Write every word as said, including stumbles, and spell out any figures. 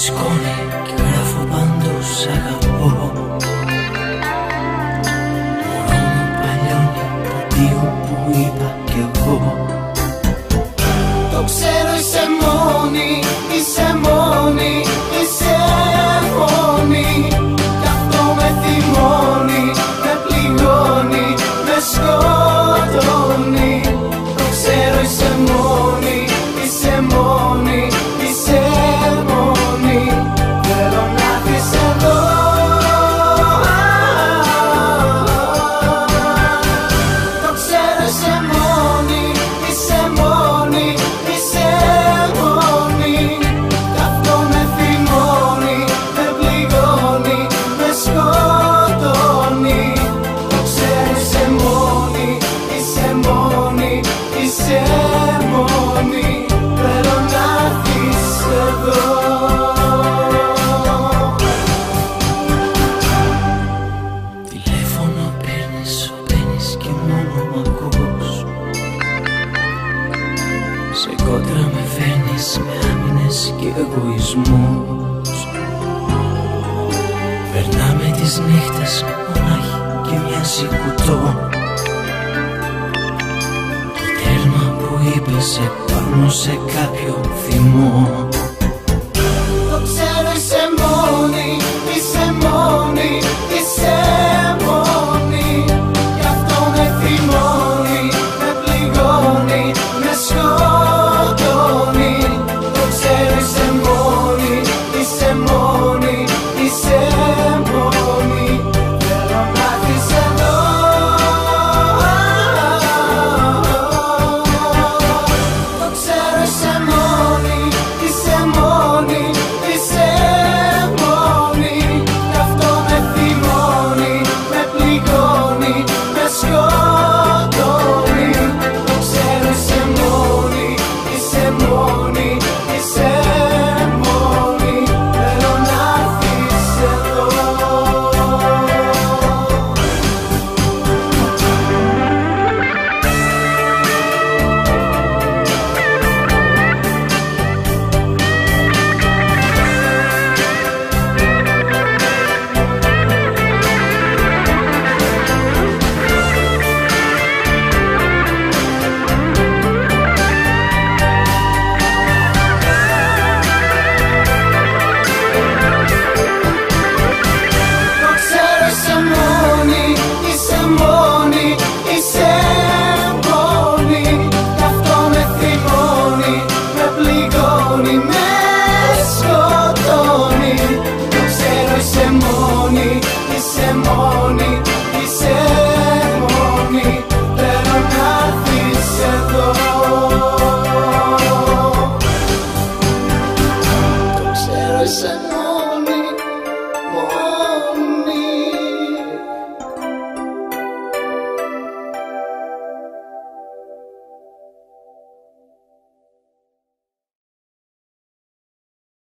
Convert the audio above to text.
σκόνη και γράφω παντού σ' αγαπώ. Μωρό μου παλιώνει το αντίο που είπα κι εγώ. Το ξέρω είσαι μόνη, είσαι μόνη, είσαι μόνη. Κι αυτό με θυμώνει, με πληγώνει, με σκοτώνει. Το ξέρω είσαι μόνη, είσαι μόνη, είσαι μόνη. Θέλω να έρθεις εδώ. Το ξέρω είσαι μόνη, είσαι μόνη, είσαι μόνη. Κι αυτό με θυμώνει, με πληγώνει, με σκοτώνει. Το ξέρω είσαι μόνη, είσαι μόνη, είσαι μόνη. Θέλω να έρθεις εδώ. Τηλέφωνο παίρνεις, παίρνεις και μόνο μ' ακούς. Σε κόντρα με φέρνεις με άμυνες και εγωισμούς. Περνάμε τις νύχτες μονάχοι και μοιάζει κουτό. Το τέρμα που είπες επάνω σε κάποιο θυμό. Το ξέρω είσαι μόνη, είσαι μόνη,